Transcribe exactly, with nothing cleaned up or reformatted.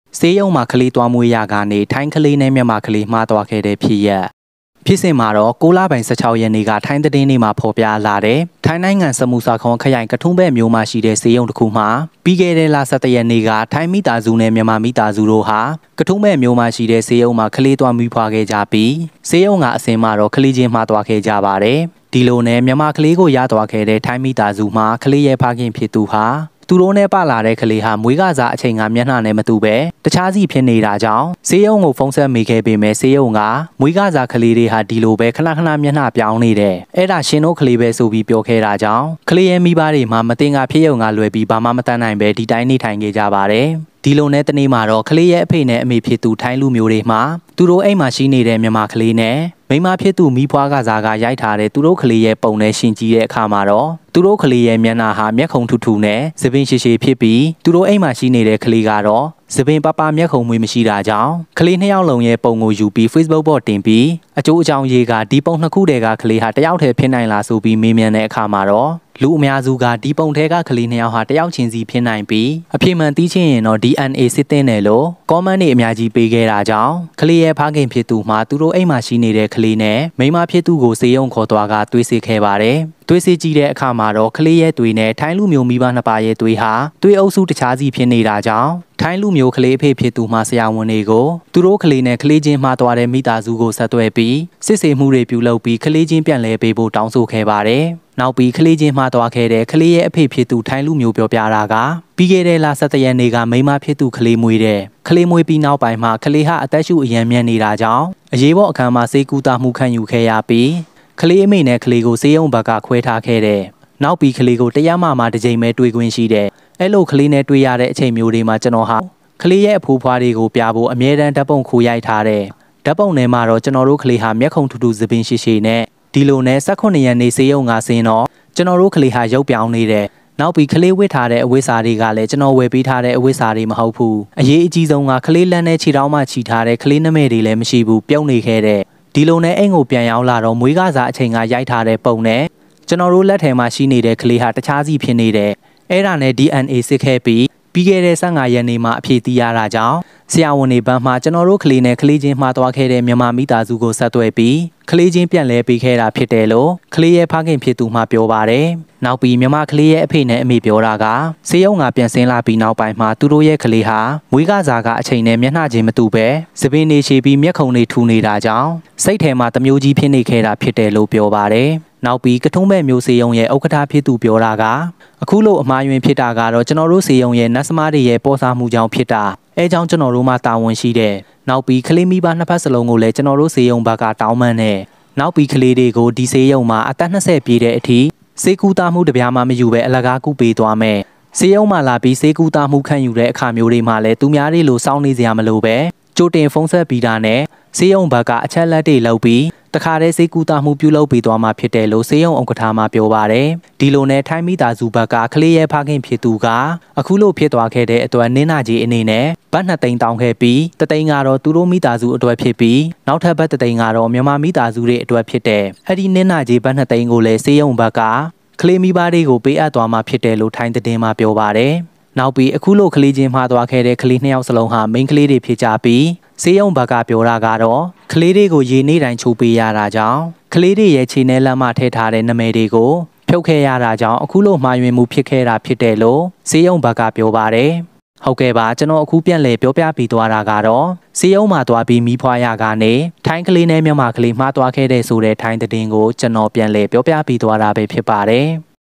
ဆေးရုံမှာကလေးသွားမွေးရကနေထိုင်းကလေးနဲ့မြန်မာကလေးမှားသွားခဲ့တဲ့ဖြစ်ရပ်ဖြစ်စဉ်မှာတော့ကိုလပိုင်းဆယ်ခြောက်ရက်နေ့ကထိုင်းသတင်းတွေမှာဖော်ပြလာတဲ့ထိုင်းနိုင်ငံစမူစာခွန်ခရိုင်ကထုံးဘက်မြို့မှာရှိတဲ့ဆေးရုံတစ်ခုမှာပြီးခဲ့တဲ့လဆယ်တရက်နေ့ကထိုင်းမိသားစုနဲ့မြန်မာမိသားစုတို့ဟာကထုံးဘက်မြို့မှာရှိတဲ့ဆေးရုံမှာကလေးသွားမွေးဖွားခဲ့ကြပြီးဆေးရုံကအစင်မှာတော့ကလေးချင်းမှားသွားခဲ့ကြပါတယ်ဒီလိုနဲ့မြန်မာကလေးကိုရသွားခဲ့တဲ့ထိုင်းမိသားစုမှာကလေးရဲ့ဖခင်ဖြစ်သူဟာသူတို့နဲ့ပါလာတဲ့ကလေးဟာမွေးကစားအချိန်ကမျက်နှာနဲ့မတူပဲတခြားစီဖြစ်နေတာကြောင့်ဆေးရုံကိုဖုန်းဆက်မိခဲ့ပေမဲ့ဆေးရုံကမွေးကစားကလေးတွေဟာဒီလိုပဲခဏခဏမျက်နှာပြောင်းနေတယ်အဲ့ဒါရှင်တို့ကလေးပဲဆိုပြီးပြောခဲ့တာကြောင့်ကလေးရဲ့မိဘတွေမှာမတင်ကဖြစ်ရုံကလွယ်ပြီးဘာမှမတတ်နိုင်ပဲဒီတိုင်းနေထိုင်ခဲ့ကြပါတယ်ဒီလိုနဲ့တနေ့မှာတော့ကလေးရဲ့အဖေနဲ့အမေဖြစ်သူထိုင်းလူမျိုးတွေမှာသူတို့အိမ်မှာရှိနေတဲ့မြန်မာကလေးနဲ့မိမဖြစ်သူမိဖွားကစားကရိုက်ထားတဲ့သူတို့ကလေးရဲ့ပုံနဲ့ရှင်ကြည့်တဲ့အခါမှာတော့သူတို့ကလေးရဲ့မျက်နှာဟာမျက်ခုံထူထူနဲ့သပင်ရှည်ရှည်ဖြစ်ပြီးသူတို့အိမ်မှာရှိနေတဲ့ကလေးကတော့သပင်ပပမျက်ခုံမွေးမရှိတာကြောင့်ကလေးနှစ်ယောက်လုံးရဲ့ပုံကိုယူပြီး Facebook ပေါ်တင်ပြီးအကျိုးအကြောင်းရေးကဒီပုံနှစ်ခုတည်းကကလေးဟာတယောက်တည်းဖြစ်နိုင်လားဆိုပြီးမေးမြန်းတဲ့အခါမှာတော့လူအများစုကဒီပုံထဲကကလေးနှစ်ယောက်ဟာတယောက်ချင်းစီဖြစ်နိုင်ပြီးအဖြစ်မှန်သိချင်ရင်တော့ D N A စစ်တင်တယ်လို့ comment တွေအများကြီးပေးခဲ့တာကြောင့်ကလေးရဲ့ဖခင်ဖြစ်သူမှာသူတို့အိမ်မှာရှိနေတဲ့ကလေးနဲ့မိန်းမဖြစ်သူကိုဆေးရုံခေါ်သွားကတွေးစစ်ခဲ့ပါတယ်တွေးစစ်ကြည့်တဲ့အခါမှာတော့ကလေးရဲ့တွေးနဲ့ထိုင်းလူမျိုးမိဘနှစ်ပါးရဲ့တွေးဟာတွေးအုပ်စုတခြားစီဖြစ်နေတာကြောင့်ထိုင်းလူမျိုးကလေးအဖေဖြစ်သူမှဆရာဝန်တွေကိုသူတို့ကလေးနဲ့ကလေးချင်းမှားသွားတဲ့မိသားစုကိုဆက်သွယ်ပြီးစစ်ဆေးမှုတွေပြုလုပ်ပြီးကလေးချင်းပြန်လဲပေးဖို့တောင်းဆိုခဲ့ပါတယ်နောက်ပြီးကလေးချင်းမှားသွားခဲ့တဲ့ကလေးရဲ့အဖေဖြစ်သူထိုင်းလူမျိုးပြောပြတာကပြီးခဲ့တဲ့လဆယ်တရက်နေ့ကမိန်းမဖြစ်သူကလေးမွေးတဲ့ကလေးမွေးပြီးနောက်ပိုင်းမှာကလေးဟာအသက်ရှူအယံမြန်နေတာကြောင့်အရေးပေါ်အခန်းမှာဆေးကုသမှုခံယူခဲ့ရပြီးကလေးအမေနဲ့ကလေးကိုဆေးရုံဘက်ကခွဲထားခဲ့တဲ့နောက်ပြီးကလေးကိုတရားမှမှတစ်ကြိမ်ပဲတွေ့ခွင့်ရှိတဲ့အဲ့လိုကလေးနဲ့တွေ့ရတဲ့အချိန်မျိုးတွေမှာကျွန်တော်ဟာကလေးရဲ့အဖိုးဖွားတွေကိုပြဖို့အမြဲတမ်းဓာတ်ပုံခိုးရိုက်ထားတဲ့ဓာတ်ပုံထဲမှာတော့ကျွန်တော်တို့ကလေးဟာမျက်ခုံထူထူသပင်ရှည်ရှည်နဲ့ဒီလိုနဲ့၁၈ရက်နေ့ဆေးရုံကဆင်းတော့ကျွန်တော်တို့ကလေးဟာရုပ်ပြောင်းနေတဲ့နောက်ပြီးကလေးဝတ်ထားတဲ့အဝတ်စားတွေကလည်းကျွန်တော်ဝယ်ပေးထားတဲ့အဝတ်စားတွေမဟုတ်ဘူးအရေးအကြီးဆုံးကကလေးလက်နဲ့ခြေထောက်မှခြိထားတဲ့ကလေးနမဲတွေလည်းမရှိဘူးပြုံးနေခဲ့တဲ့ဒီလိုနဲ့အိမ်ကိုပြန်ရောက်လာတော့မွေးကစားအချိန်ကရိုက်ထားတဲ့ပုံနဲ့ကျွန်တော်တို့လက်ထဲမှာရှိနေတဲ့ကလေးဟာတခြားစီဖြစ်နေတဲ့အဲ့ဒါနဲ့ D N A စစ်ခဲ့ပြီးပြီးခဲ့တဲ့၁၅ရက်နေ့မှာအဖြေသိရတာကြောင့်ဆရာဝန်တွေဘက်မှကျွန်တော်တို့ကလေးနဲ့ကလေးချင်းမှားသွားခဲ့တဲ့မြန်မာမိသားစုကိုဆက်သွယ်ပြီးကလေးချင်းပြန်လဲပေးခဲ့တာဖြစ်တယ်လို့ကလေးရဲ့ဖခင်ဖြစ်သူမှပြောပါတယ်။နောက်ပြီးမြန်မာကလေးရဲ့အဖေနဲ့အမေပြောတာကဆေးရုံကပြန်ဆင်းလာပြီးနောက်ပိုင်းမှာသူတို့ရဲ့ကလေးဟာမွေးကစားကအချိန်နဲ့မျက်နှာချင်းမတူပဲသပင်နေရှိပြီးမျက်ခုံတွေထူနေတာကြောင့်စိတ်ထဲမှာတမျိုးကြီးဖြစ်နေခဲ့တာဖြစ်တယ်လို့ပြောပါတယ်။နောက်ပြီးကထုံးဘက်မျိုးဆေးရုံရဲ့ဥက္ကဋ္ဌဖြစ်သူပြောတာကအခုလိုအမှားယွင်းဖြစ်တာကတော့ကျွန်တော်တို့ဆေးရုံရဲ့နတ်စမားတွေရဲ့ပေါ်စားမှုကြောင့်ဖြစ်တာအဲကြောင့်ကျွန်တော်တို့မှတာဝန်ရှိတဲ့နောက်ပြီးကလေးမိဘနှစ်ဖက်စလုံးကိုလည်းကျွန်တော်တို့ဆေးရုံဘက်ကတောင်းပန်နဲ့နောက်ပြီးကလေးတွေကိုဒီဆေးရုံမှာအသက်၂၀ပြည့်တဲ့အထိဆေးကူတာမှုတပြားမှမယူပဲအလကားကူပေးသွားမယ်ဆေးရုံမှာလာပြီးဆေးကူတာမှုခံယူတဲ့အခါမျိုးတွေမှာလည်းသူများတွေလိုစောင့်နေစရာမလိုပဲကြိုတင်ဖုန်းဆက်ပြီးတာနဲ့ဆေးရုံဘက်ကအချက်လက်တွေလုပ်ပြီးတခါတည်းဆေးကူတာမှုပြုလုပ်ပြီးသွားမှာဖြစ်တယ်လို့ဆေးရုံဥက္ကဋ္ဌမှပြောပါတယ်ဒီလိုနဲ့ထိုင်းမိသားစုဘက်ကကလေးရဲ့ဖခင်ဖြစ်သူကအခုလိုဖြစ်သွားခဲ့တဲ့အတွက်နင်းနာကြီးအနေနဲ့ဘတ်နှစ်သိန်းတောင်းခဲ့ပြီးတသိန်းကတော့သူတို့မိသားစုအတွက်ဖြစ်ပြီးနောက်ထပ်ဘတ်တသိန်းကတော့မြန်မာမိသားစုတွေအတွက်ဖြစ်တယ်အဲ့ဒီနင်းနာကြီးဘတ်နှစ်သိန်းကိုလည်းဆေးရုံဘက်ကကလေးမိဘတွေကိုပေးအပ်သွားမှာဖြစ်တယ်လို့ထိုင်းသတင်းမှပြောပါတယ်နောက်ပြီးအခုလိုကလေးချင်းမှားသွားခဲ့တဲ့ကလေးနှစ်ယောက်စလုံးဟာမိန်းကလေးတွေဖြစ်ကြပြီးဆေးရုံဘက်ကပြောတာကတော့ကလေးတွေကိုရေနေတိုင်းချိုးပေးရတာကြောင့်ကလေးတွေရဲ့ခြေနဲ့လက်မထည့်ထားတဲ့နာမည်တွေကိုဖြုတ်ခဲ့ရတာကြောင့်အခုလိုမှားယွင်းမှုဖြစ်ခဲ့တာဖြစ်တယ်လို့ဆေးရုံဘက်ကပြောပါတယ်ဟုတ်ကဲ့ပါကျွန်တော်အခုပြန်လဲပြောပြပြီးသွားတာကတော့ဆေးရုံမှာသွားပြီးမိဖွားရကနေထိုင်းကလေးနဲ့မြန်မာကလေးမှားသွားခဲ့တဲ့ဆိုတဲ့ထိုင်းသတင်းကိုကျွန်တော်ပြန်လဲပြောပြပြီးသွားတာပဲဖြစ်ပါတယ်